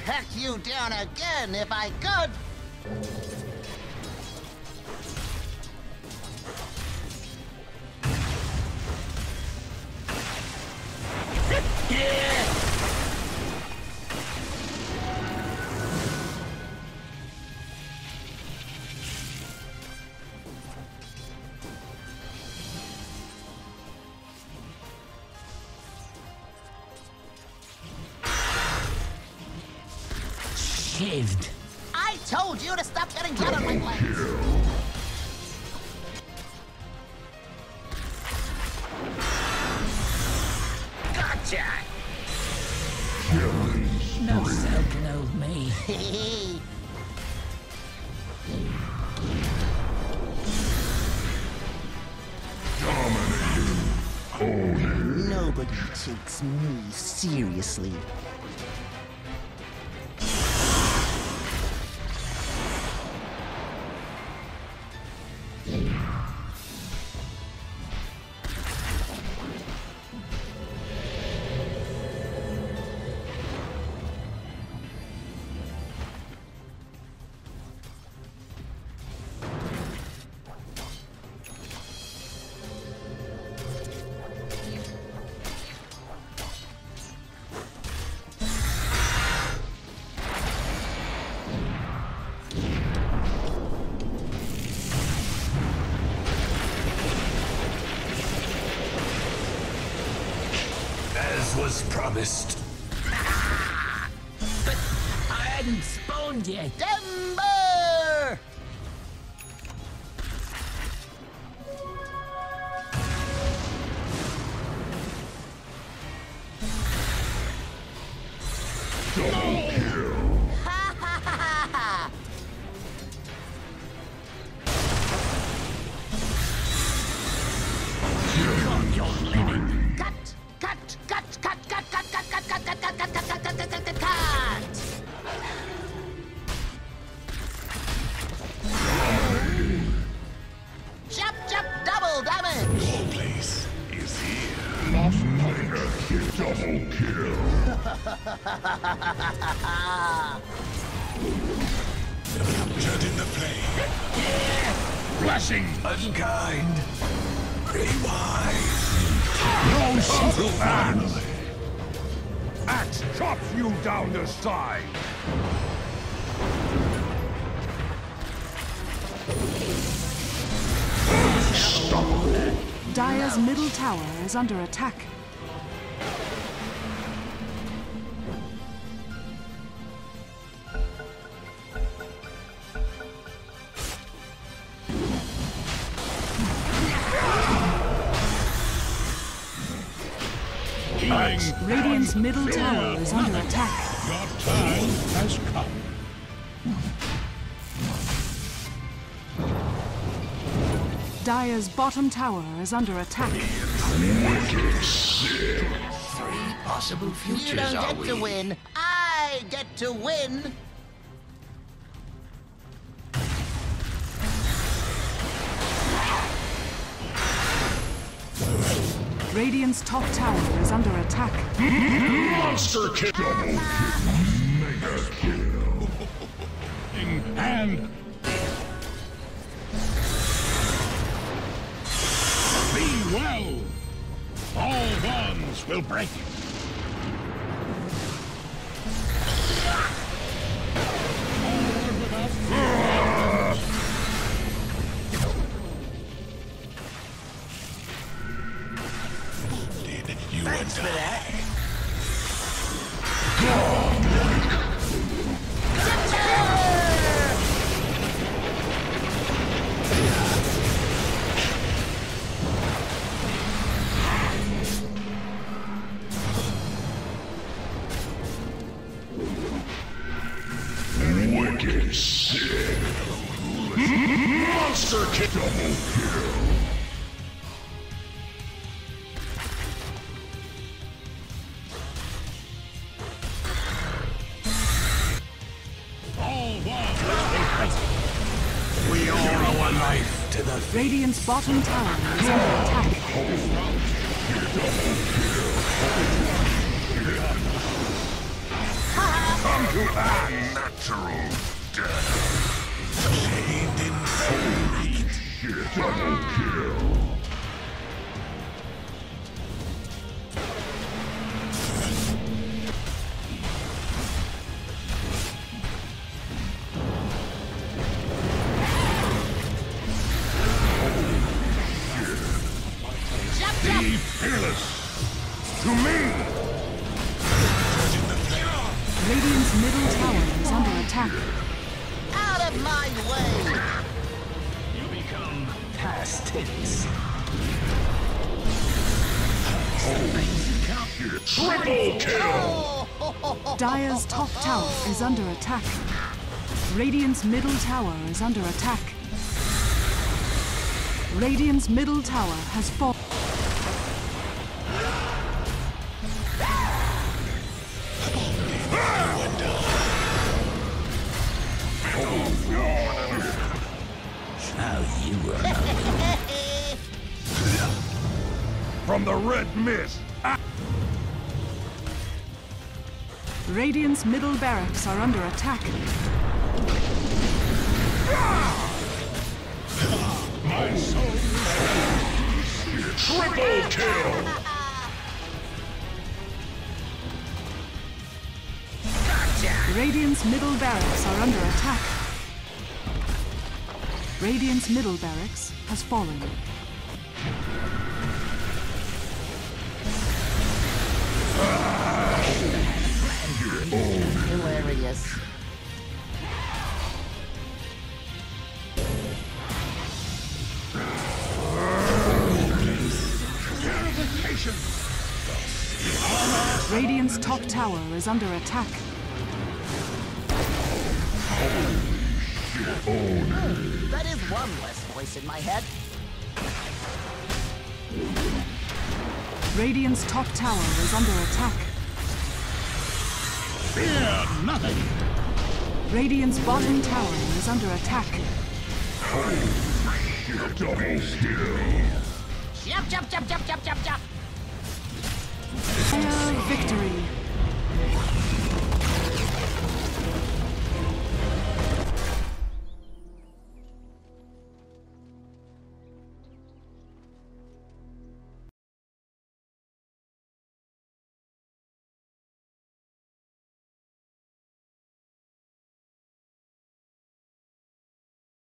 peck you down again if I could! Shivved. I told you to stop getting down on my legs! Gotcha! No soaking old me. Nobody takes me seriously. As was promised. But I hadn't spawned yet. Timber! Ha ha ha ha! Got your limit. Cut! Cut! Cut! Cut! Cut! Cut! Cut! Cut! Cut! Cut! Cut! Cut! Cut! Cut! Cut! Cut! Cut! Cut! Chop! Chop! Double damage! Your place is here. Double kill. Captured in the flame. Blessing. Unkind. Rewind. No subtle hands. Axe chops you down the side. Dire's middle tower is under attack. Radiant's middle tower is under attack. Your time has come. Dire's bottom tower is under attack. Wicked sick. Three possible You futures, don't are get we? to win. I get to win. Radiant's top tower is under attack. Monster kill. Double kill. Mega kill. And be well. All bonds will break. Forward without fear. You Thanks for that. Wicked sick. Monster kill. Double kill. All bonds We all owe a life to the Radiant's bottom tower is under attack. Ha Come to unnatural death. Chained in fate. Double kill. Be fearless. To me. Radiant's middle tower is under attack. Out of my way! You become past tense. Triple kill. Dire's top tower is under attack. Radiant's middle tower is under attack. Radiant's middle tower has fallen. Now you were From the red mist. Radiant's middle barracks are under attack. My soul. Triple kill. Radiant's middle barracks are under attack. Radiant's middle barracks has fallen. Hilarious. Radiant's top tower is under attack. That is one less voice in my head. Radiant's top tower is under attack. Fear nothing. Radiant's bottom tower is under attack. Double kill. Jump, jump, jump, jump, jump, jump, jump. Dire victory.